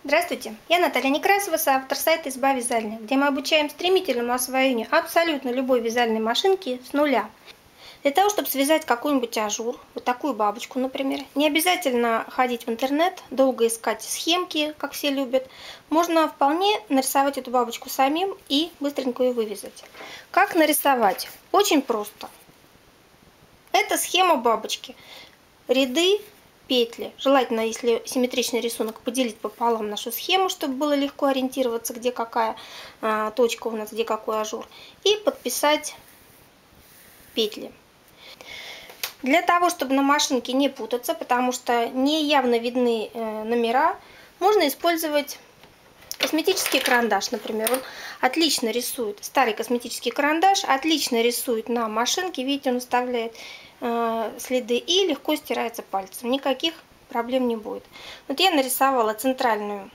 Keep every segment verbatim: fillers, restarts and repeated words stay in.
Здравствуйте, я Наталья Некрасова, соавтор сайта «Изба вязальня», где мы обучаем стремительному освоению абсолютно любой вязальной машинки с нуля. Для того, чтобы связать какой-нибудь ажур, вот такую бабочку, например, не обязательно ходить в интернет, долго искать схемки, как все любят. Можно вполне нарисовать эту бабочку самим и быстренько ее вывязать. Как нарисовать? Очень просто. Это схема бабочки. Ряды, петли. Желательно, если симметричный рисунок, поделить пополам нашу схему, чтобы было легко ориентироваться, где какая а, точка у нас, где какой ажур. И подписать петли. Для того, чтобы на машинке не путаться, потому что не явно видны э, номера, можно использовать косметический карандаш, например. Он отлично рисует, старый косметический карандаш отлично рисует на машинке. Видите, он оставляет э, следы и легко стирается пальцем. Никаких проблем не будет. Вот я нарисовала центральную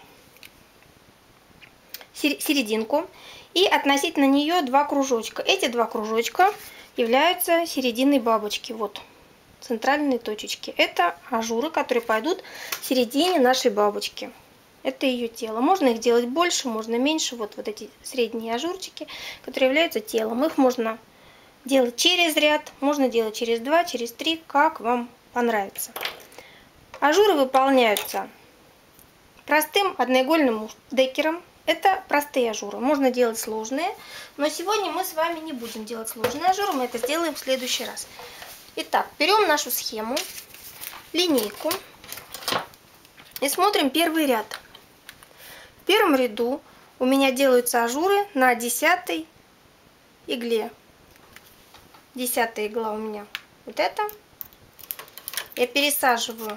серединку и относительно нее два кружочка. Эти два кружочка являются серединой бабочки. Вот центральные точечки. Это ажуры, которые пойдут в середине нашей бабочки. Это ее тело. Можно их делать больше, можно меньше. Вот, вот эти средние ажурчики, которые являются телом. Их можно делать через ряд, можно делать через два, через три, как вам понравится. Ажуры выполняются простым одноигольным декером. Это простые ажуры. Можно делать сложные, но сегодня мы с вами не будем делать сложные ажуры. Мы это сделаем в следующий раз. Итак, берем нашу схему, линейку и смотрим первый ряд. В первом ряду у меня делаются ажуры на десятой игле. Десятая игла у меня вот это. Я пересаживаю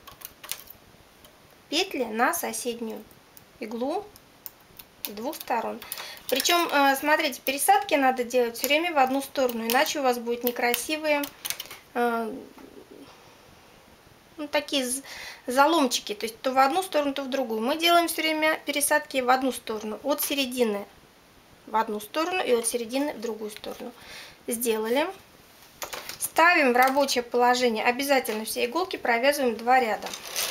петли на соседнюю иглу с двух сторон. Причем, смотрите, пересадки надо делать все время в одну сторону, иначе у вас будут некрасивые, ну, такие заломчики, то есть то в одну сторону, то в другую. Мы делаем все время пересадки в одну сторону, от середины в одну сторону и от середины в другую сторону. Сделали. Ставим в рабочее положение. Обязательно все иголки провязываем два ряда.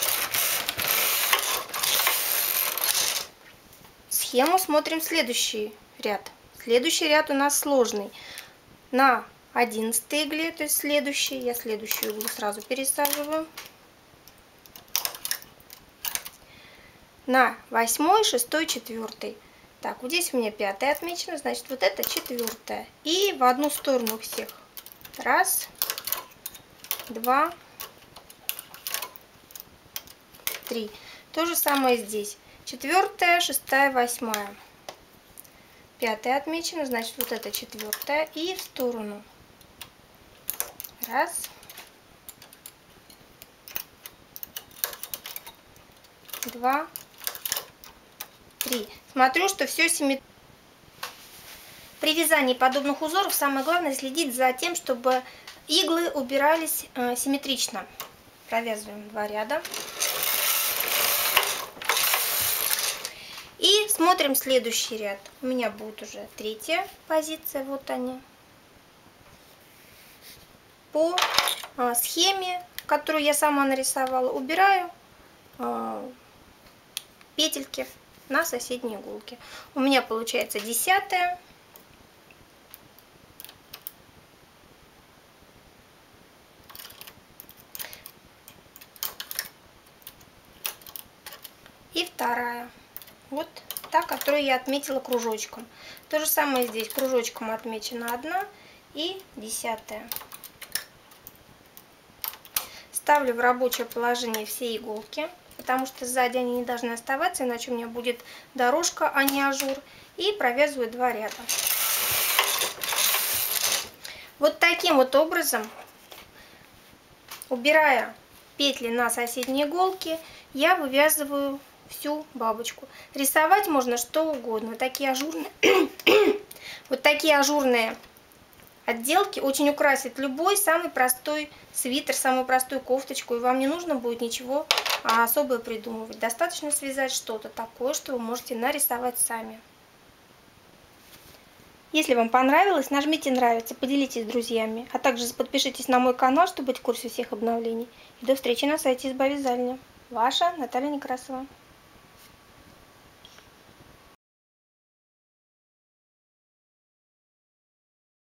Схему смотрим следующий ряд. Следующий ряд у нас сложный. На одиннадцатой игле, то есть следующий, я следующую иглу сразу пересаживаю. На восьмой, шестой, четвертой. Так, вот здесь у меня пятая отмечена, значит вот это четвертая. И в одну сторону всех. Раз, два, три. То же самое здесь. Четвертая, шестая, восьмая. Пятая отмечена, значит вот это четвертая. И в сторону. Раз. Два. Три. Смотрю, что все симметрично. При вязании подобных узоров самое главное следить за тем, чтобы иглы убирались э, симметрично. Провязываем два ряда. И смотрим следующий ряд. У меня будет уже третья позиция. Вот они. По э, схеме, которую я сама нарисовала, убираю э, петельки на соседние иголки. У меня получается десятая. И вторая. Вот та, которую я отметила кружочком. То же самое здесь. Кружочком отмечена одна и десятая. Ставлю в рабочее положение все иголки, потому что сзади они не должны оставаться, иначе у меня будет дорожка, а не ажур. И провязываю два ряда. Вот таким вот образом, убирая петли на соседние иголки, я вывязываю всю бабочку. Рисовать можно что угодно. Такие ажурные, вот такие ажурные отделки очень украсят любой самый простой свитер, самую простую кофточку, и вам не нужно будет ничего особое придумывать. Достаточно связать что-то такое, что вы можете нарисовать сами. Если вам понравилось, нажмите нравится, поделитесь с друзьями, а также подпишитесь на мой канал, чтобы быть в курсе всех обновлений. И до встречи на сайте Изба вязальня. Ваша Наталья Некрасова.